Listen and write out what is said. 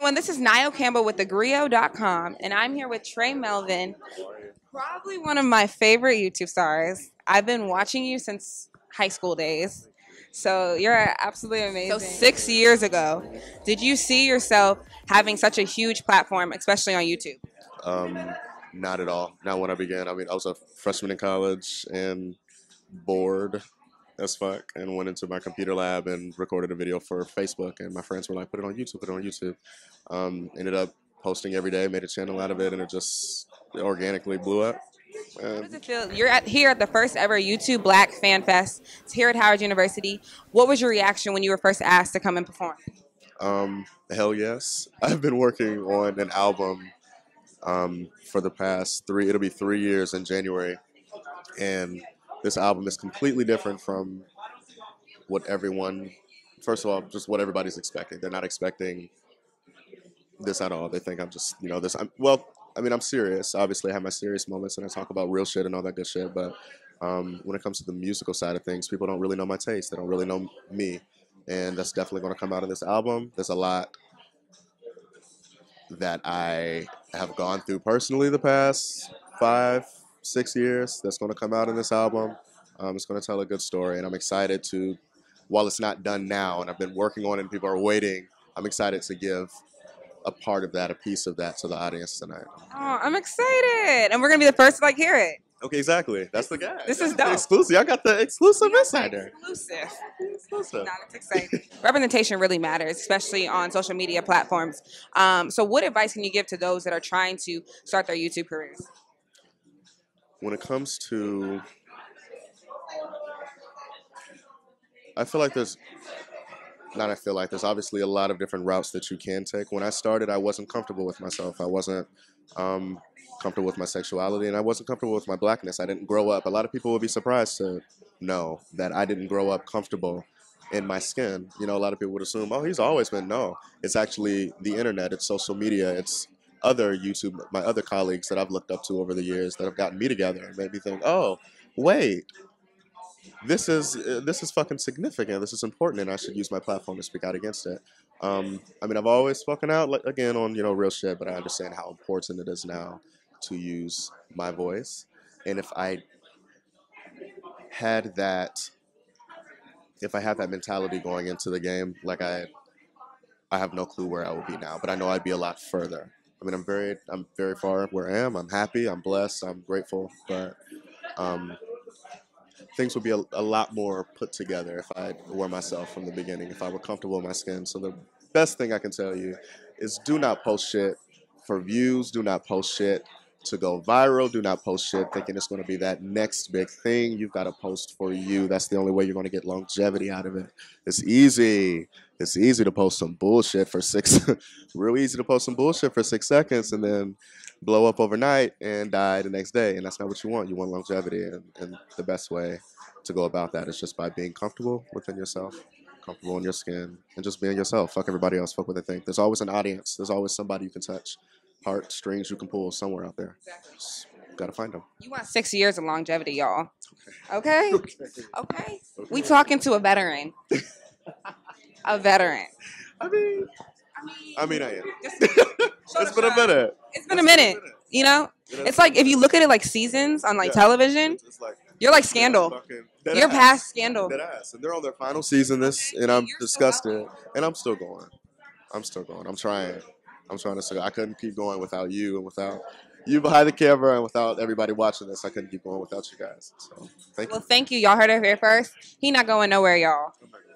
everyone. This is Niall Campbell with theGrio.com, and I'm here with Tre Melvin, probably one of my favorite YouTube stars. I've been watching you since high school days, so you're absolutely amazing. So 6 years ago, did you see yourself having such a huge platform, especially on YouTube? Um, Not at all. Not when I began. I mean, I was a freshman in college and bored as fuck and went into my computer lab and recorded a video for Facebook. And my friends were like, put it on YouTube, put it on YouTube. Ended up posting every day, made a channel out of it, and it just organically blew up. How does it feel? You're here at the first ever YouTube Black Fan Fest. It's here at Howard University. What was your reaction when you were first asked to come and perform? Hell yes. I've been working on an album for the past it'll be 3 years in January. And this album is completely different from what everyone, first of all, just what everybody's expecting. They're not expecting this at all. They think I'm just, I'm serious. Obviously, I have my serious moments and I talk about real shit and all that good shit. But when it comes to the musical side of things, people don't really know my taste. They don't really know me. And that's definitely going to come out in this album. There's a lot that I have gone through personally the past 5, 6 years that's going to come out in this album. It's going to tell a good story, and I'm excited to, while it's not done now, and I've been working on it and people are waiting, I'm excited to give a part of that, a piece of that to the audience tonight. Oh, I'm excited. And we're going to be the first to hear it. Okay, exactly. That's the guy. This is dope. Exclusive. I got the exclusive insider. Exclusive. No, that's exciting. Representation really matters, especially on social media platforms. So what advice can you give to those that are trying to start their YouTube careers? When it comes to, there's obviously a lot of different routes that you can take. When I started, I wasn't comfortable with myself. I wasn't comfortable with my sexuality, and I wasn't comfortable with my blackness. I didn't grow up. A lot of people would be surprised to know that I didn't grow up comfortable in my skin. You know, a lot of people would assume, oh, he's always been. No, it's actually the internet. It's social media. It's other YouTube, my other colleagues that I've looked up to over the years that have gotten me together and made me think, oh, wait, this is fucking significant. This is important, and I should use my platform to speak out against it. I've always spoken out, like, again, on real shit, but I understand how important it is now to use my voice. And if I had that mentality going into the game, like I have no clue where I would be now, but I know I'd be a lot further. I mean, I'm very far where I am. I'm happy. I'm blessed. I'm grateful, but things would be a lot more put together if I were myself from the beginning, if I were comfortable in my skin. So the best thing I can tell you is do not post shit for views. Do not post shit to go viral. Do not post shit thinking it's going to be that next big thing. You've got to post for you. That's the only way you're going to get longevity out of it. It's easy. It's easy to post some bullshit for real easy to post some bullshit for 6 seconds and then blow up overnight and die the next day. And that's not what you want. You want longevity. And the best way to go about that is just by being comfortable within yourself, comfortable in your skin, and just being yourself. Fuck everybody else. Fuck what they think. There's always an audience. There's always somebody you can touch. Heart strings you can pull somewhere out there. Just gotta find them. You want 6 years of longevity, y'all. Okay? Okay. We talking to a veteran. A veteran. I am. It's been a minute. It's been a minute. You know? It's like if you look at it like seasons on television, you're like Scandal. You're past Scandal. Deadass. And they're on their final season and I'm disgusted. And I'm still going. I'm trying. I couldn't keep going without you and without you behind the camera and without everybody watching this. I couldn't keep going without you guys. So thank you. Well, thank you. Y'all heard it here first. He not going nowhere, y'all.